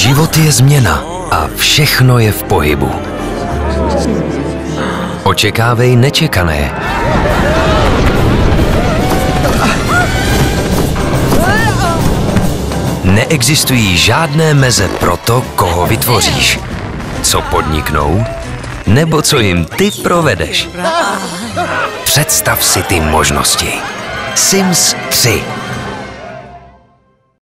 Život je změna a všechno je v pohybu. Očekávej nečekané. Neexistují žádné meze pro to, koho vytvoříš, co podniknou, nebo co jim ty provedeš. Představ si ty možnosti. Sims 3.